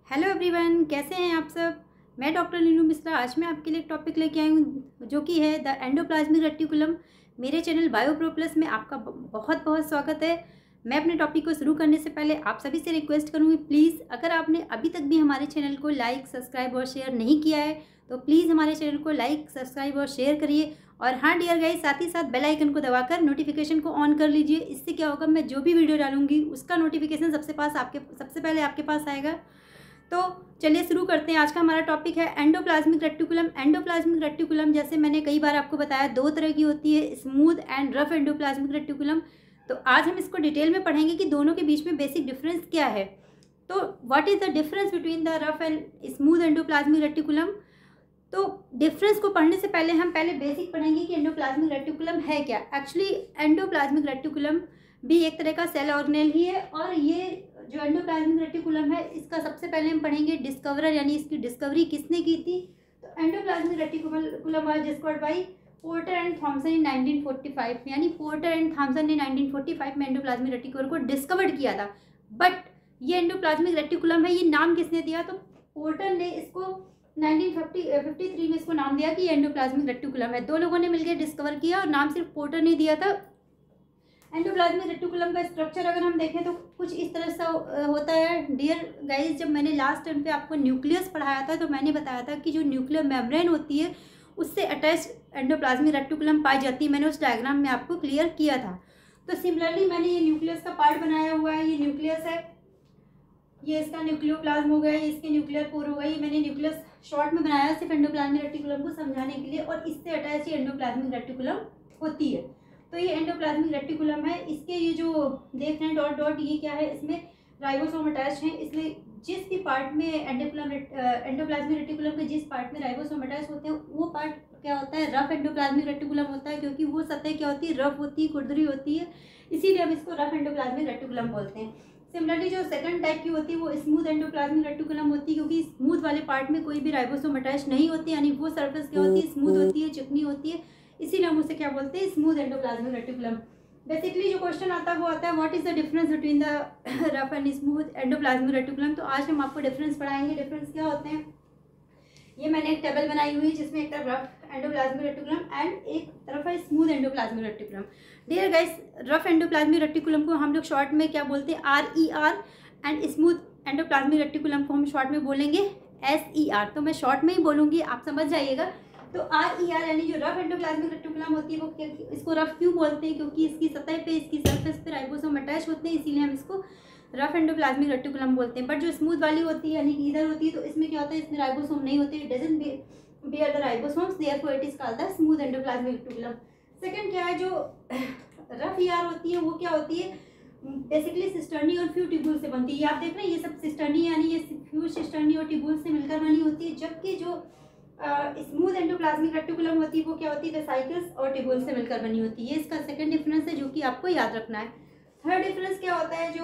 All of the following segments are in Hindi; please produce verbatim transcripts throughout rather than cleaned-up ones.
हेलो एवरीवन, कैसे हैं आप सब। मैं डॉक्टर नीलू मिश्रा। आज मैं आपके लिए एक टॉपिक लेके आई हूँ जो कि है द एंडोप्लाज्मिक रेटिकुलम। मेरे चैनल बायो प्रो प्लस में आपका बहुत बहुत स्वागत है। मैं अपने टॉपिक को शुरू करने से पहले आप सभी से रिक्वेस्ट करूँगी, प्लीज़ अगर आपने अभी तक भी हमारे चैनल को लाइक सब्सक्राइब और शेयर नहीं किया है तो प्लीज़ हमारे चैनल को लाइक सब्सक्राइब और शेयर करिए। और हाँ डियर गाइस, साथ ही साथ बेल आइकन को दबाकर नोटिफिकेशन को ऑन कर लीजिए। इससे क्या होगा, मैं जो भी वीडियो डालूंगी उसका नोटिफिकेशन सबसे पास आपके सबसे पहले आपके पास आएगा। तो चलिए शुरू करते हैं। आज का हमारा टॉपिक है एंडोप्लाज्मिक रेटिकुलम। एंडोप्लाज्मिक रेटिकुलम जैसे मैंने कई बार आपको बताया दो तरह की होती है, smooth and rough endoplasmic reticulum. तो आज हम इसको डिटेल में पढ़ेंगे कि दोनों के बीच में बेसिक डिफरेंस क्या है। तो what is the difference between the rough and smooth endoplasmic reticulum. तो डिफरेंस को पढ़ने से पहले हम पहले बेसिक पढ़ेंगे कि एंडोप्लाज्मिक रेटिकुलम है क्या। एक्चुअली एंडोप्लाज्मिक रेटिकुलम भी एक तरह का सेल ऑर्गेनेल ही है। और ये जो एंडोप्लाज्मिक रेटिकुलम है इसका सबसे पहले हम पढ़ेंगे डिस्कवरर, यानी इसकी डिस्कवरी किसने की थी। तो endoplasmic reticulum was discovered by Porter and Thomson in nineteen forty five, यानी पोर्टर एंड थॉमसन ने नाइनटीन फोर्टी फाइव में एंडोप्लाज्मिक रेटिकुलम को डिस्कवर्ड किया था। बट ये एंडोप्लाज्मिक रेटिकुलम है, ये नाम किसने दिया, तो पोर्टर ने इसको नाइनटीन फिफ्टी थ्री में इसको नाम दिया कि ये एंडोप्लाज्मिक रेटिकुलम है। दो लोगों ने मिलकर डिस्कवर किया और नाम सिर्फ पोर्टर ने दिया था। एंडोप्लाज्मिक रेटिकुलम का स्ट्रक्चर अगर हम देखें तो कुछ इस तरह से होता है। डियर गाइस, जब मैंने लास्ट टाइम पे आपको न्यूक्लियस पढ़ाया था तो मैंने बताया था कि जो न्यूक्लियर मेम्ब्रेन होती है उससे अटैच एंडोप्लाज्मिक रेटिकुलम पाई जाती है। मैंने उस डायग्राम में आपको क्लियर किया था। तो सिमिलरली मैंने ये न्यूक्लियस का पार्ट बनाया हुआ है। ये न्यूक्लियस है, ये इसका न्यूक्लियोप्लाज्म हो गया, ये इसके न्यूक्लियर पोर हो गया। ये मैंने न्यूक्लियस शॉर्ट में बनाया सिर्फ एंडोप्लाज्मिक रेटिकुलम को समझाने के लिए, और इससे अटैच ये एंडोप्लाज्मिक रेटिकुलम होती है। तो ये एंडोप्लाज्मिक रेटिकुलम है। इसके ये जो देख रहे हैं डॉट डॉट, ये क्या है, इसमें राइबोसोम अटैच है। इसलिए जिस भी पार्ट में एंडोप्लाज्म एंडोप्लाज्मिक रेटिकुलम के जिस पार्ट में राइबोसोम अटैच होते हैं वो पार्ट क्या होता है, रफ एंडोप्लाज्मिक रेटिकुलम होता है, क्योंकि वो सतह क्या होती है, रफ होती है, खुरदरी होती है, इसीलिए हम इसको रफ एंडोप्लाज्मिक रेटिकुलम बोलते हैं। सिमिलरली जो सेकंड टाइप की होती है वो स्मूथ एंडोप्लाज्मिक रेटिकुलम होती है, क्योंकि स्मूथ वाले पार्ट में कोई भी राइबोसोम अटैच नहीं होती, यानी वो सरफेस क्या होती है, स्मूथ होती है, चिकनी होती है, इसीलिए हम उसे क्या बोलते हैं, स्मूथ एंडोप्लाज्मिक रेटिकुलम। बेसिकली जो क्वेश्चन आता है वो आता है what is the difference between the rough and smooth endoplasmic reticulum. तो आज हम आपको डिफरेंस पढ़ाएंगे। डिफरेंस क्या होते हैं, ये मैंने एक टेबल बनाई हुई है जिसमें एक तरफ रफ एंडोप्लाज्मिक रेटिकुलम एंड एक तरफ है smooth endoplasmic reticulum. Dear guys, rough endoplasmic reticulum को हम लोग शॉर्ट में क्या बोलते हैं, R E R, and smooth endoplasmic reticulum को हम शॉर्ट में बोलेंगे एस ई आर। तो मैं शॉर्ट में ही बोलूँगी, आप समझ जाइएगा। तो आर ई आर यानी जो रफ एंडोप्लाज्मिक रेटिकुलम होती है वो इसको रफ क्यों बोलते हैं, क्योंकि इसकी सतह पे, इसकी सरफेस पे राइबोसोम अटैच होते हैं, इसीलिए हम इसको रफ एंडोप्लाज्मिक रेटिकुलम बोलते हैं। बट जो स्मूथ वाली होती है यानी कि इधर होती है, तो इसमें क्या होता है, इसमें राइबोसोम नहीं होते, it doesn't bear the ribosomes, therefore it is called the smooth endoplasmic reticulum. Second क्या है, जो रफ ई आर होती है वो क्या होती है, बेसिकली सिस्टर्नी और फ्यू टिब्यूल से बनती है। ये आप देख रहे हैं, ये सब सिस्टर्नी यानी ये फ्यू सिस्टर्नी और टिब्यूल से मिलकर बनी होती है, जबकि जो स्मूथ एंडोप्लाज्मिक रेटिकुलम होती है वो क्या होती है, वेसाइकल्स और टिब्यूल से मिलकर बनी होती है। ये इसका सेकंड डिफरेंस है जो कि आपको याद रखना है। थर्ड डिफरेंस क्या होता है, जो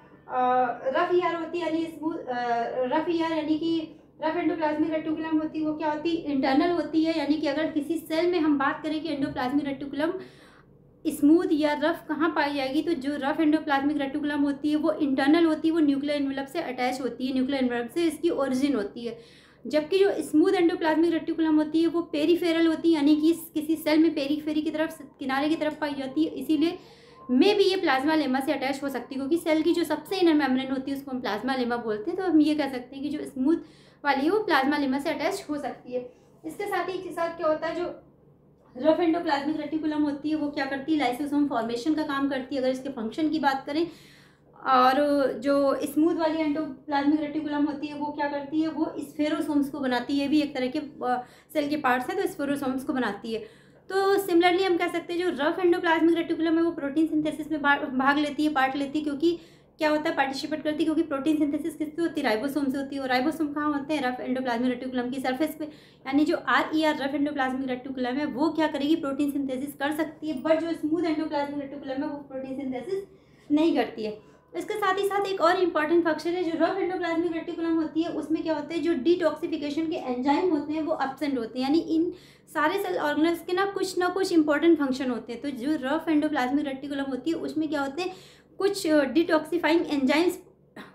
रफ ई आर होती है यानी स्मूथ रफ ई आर यानी कि रफ एंडोप्लाज्मिक रेटिकुलम होती है वो क्या होती है, इंटरनल होती है। यानी कि अगर किसी सेल में हम बात करें कि एंडोप्लाज्मिक रेटिकुलम स्मूथ या रफ कहाँ पाई जाएगी, तो जो रफ एंडोप्लाज्मिक रेटिकुलम होती है वो इंटरनल होती है, वो न्यूक्लियर एनवेलप से अटैच होती है, न्यूक्लियर एनवेलप से इसकी ओरिजिन होती है। जबकि जो स्मूथ एंडोप्लाज्मिक रेटिकुलम होती है वो पेरीफेरल होती है, यानी कि किसी सेल में पेरीफेरी की तरफ, किनारे की तरफ पाई जाती है, इसीलिए मे भी ये प्लाज्मा लेमा से अटैच हो सकती है, क्योंकि सेल की जो सबसे इनर मेम्ब्रेन होती है उसको हम प्लाज्मा लेमा बोलते हैं। तो हम ये कह सकते हैं कि जो स्मूथ वाली है वो प्लाज्मा लेमा से अटैच हो सकती है। इसके साथ ही साथ क्या होता है, जो रफ एंडोप्लाज्मिक रेटिकुलम होती है वो क्या करती है, लाइसोसोम फॉर्मेशन का काम करती है अगर इसके फंक्शन की बात करें। और जो स्मूथ वाली एंडोप्लाज्मिक रेटिकुलम होती है वो क्या करती है, वो स्फेरोसोम्स को बनाती है। ये भी एक तरह के सेल के पार्ट्स हैं, तो स्फेरोसोम्स को बनाती है। तो सिमिलरली हम कह सकते हैं जो रफ एंडोप्लाज्मिक रेटिकुलम है वो प्रोटीन सिंथेसिस में भाग लेती है, पार्ट लेती है, क्योंकि क्या होता है, पार्टिसिपेट करती है, क्योंकि प्रोटीन सिंथेसिस किससे होती है, राइबोसोम से होती है। और राइबोसोम कहाँ होते हैं, रफ एंडोप्लाज्मिक रेटिकुलम की सरफेस पे। यानी जो R E R rough endoplasmic reticulum है वो क्या करेगी, प्रोटीन सिंथेसिस कर सकती है, बट जो स्मूथ एंडोप्लाज्मिक रेटिकुलम है वो प्रोटीन सिंथेसिस नहीं करती है। इसके साथ ही साथ एक और इम्पॉर्टेंट फंक्शन है, जो रफ एंडोप्लाज्मिक रेटिकुलम होती है उसमें क्या होता है, जो डिटॉक्सिफिकेशन के एंजाइम होते हैं वो एब्सेंट होते हैं। यानी इन सारे सेल ऑर्गेनल्स के ना कुछ ना कुछ इंपॉर्टेंट फंक्शन होते हैं। तो जो रफ एंडोप्लाज्मिक रेटिकुलम होती है उसमें क्या होते हैं, कुछ डिटॉक्सिफाइंग एंजाइम्स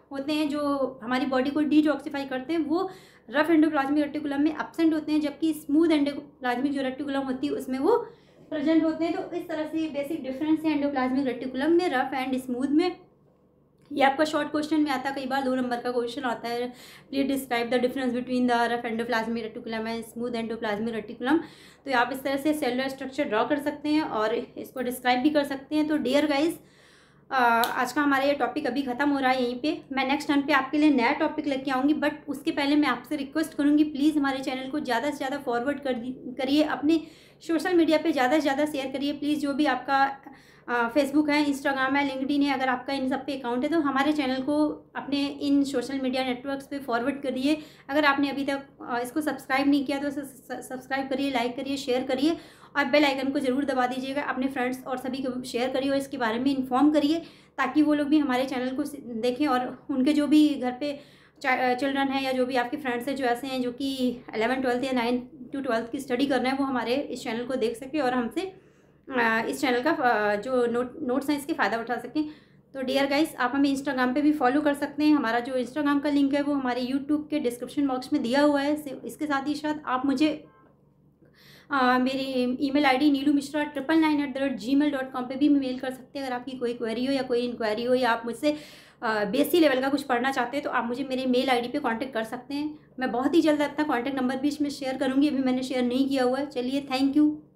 होते हैं जो हमारी बॉडी को डिटॉक्सिफाई करते हैं वो रफ एंडोप्लाज्मिक रेटिकुलम में एब्सेंट होते हैं, जबकि स्मूथ एंडोप्लाज्मिक जो रेटिकुलम होती है उसमें वो प्रेजेंट होते हैं। तो इस तरह से बेसिक डिफरेंस है एंडोप्लाज्मिक रेटिकुलम में रफ एंड स्मूथ में। ये आपका शॉर्ट क्वेश्चन में आता है, कई बार दो नंबर का क्वेश्चन आता है, please describe the difference between the rough endoplasmic reticulum and smooth endoplasmic reticulum. तो आप इस तरह से सेलुलर स्ट्रक्चर ड्रॉ कर सकते हैं और इसको डिस्क्राइब भी कर सकते हैं। तो डियर गाइज, आज का हमारा ये टॉपिक अभी ख़त्म हो रहा है यहीं पे। मैं नेक्स्ट टाइम पे आपके लिए नया टॉपिक लेके आऊँगी, बट उसके पहले मैं आपसे रिक्वेस्ट करूँगी प्लीज़ हमारे चैनल को ज़्यादा से ज़्यादा फॉरवर्ड कर करिए, अपने सोशल मीडिया पे ज़्यादा से ज़्यादा शेयर करिए प्लीज़। जो भी आपका फेसबुक है, इंस्टाग्राम है, लिंक्डइन है, अगर आपका इन सब पे अकाउंट है तो हमारे चैनल को अपने इन सोशल मीडिया नेटवर्क्स पे फॉरवर्ड करिए। अगर आपने अभी तक इसको सब्सक्राइब नहीं किया तो सब्सक्राइब करिए, लाइक करिए, शेयर करिए और बेल आइकन को ज़रूर दबा दीजिएगा। अपने फ्रेंड्स और सभी को शेयर करिए और इसके बारे में इन्फॉर्म करिए ताकि वो लोग भी हमारे चैनल को देखें और उनके जो भी घर पे चिल्ड्रन है या जो भी आपके फ्रेंड्स हैं जो ऐसे हैं जो कि एलेवन ट्वेल्थ या नाइन्थ टू ट्वेल्थ की स्टडी कर रहे हैं वो हमारे इस चैनल को देख सकें और हमसे इस चैनल का जो नोट नोट्स हैं इसके फ़ायदा उठा सकें। तो डियर गाइस, आप हमें इंस्टाग्राम पे भी फॉलो कर सकते हैं। हमारा जो इंस्टाग्राम का लिंक है वो हमारे यूट्यूब के डिस्क्रिप्शन बॉक्स में दिया हुआ है। इसके साथ ही साथ आप मुझे आ, मेरी email ID Neelu Mishra triple nine at the rate Gmail dot com पर भी मेल कर सकते हैं। अगर आपकी कोई क्वेरी हो या कोई इंक्वायरी हो या आप मुझसे बेसिक लेवल का कुछ पढ़ना चाहते हैं तो आप मुझे मेरे मेल आईडी पे कांटेक्ट कर सकते हैं। मैं बहुत ही जल्द अपना कांटेक्ट नंबर भी इसमें शेयर करूँगी, अभी मैंने शेयर नहीं किया हुआ है। चलिए, थैंक यू।